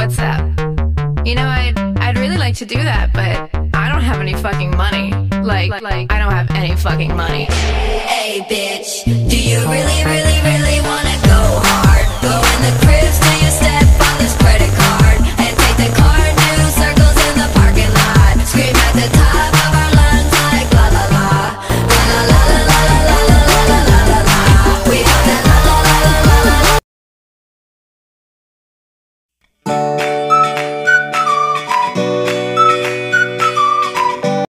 what's up? You know, I'd really like to do that, but I don't have any fucking money. Like I don't have any fucking money. Hey bitch, do you really wanna go hard? Go in the cribs till you step on this credit card and take the car, do circles in the parking lot. Scream at the top of our lungs like la la la, la la la la la la la la la la la. We got that la la la la la la.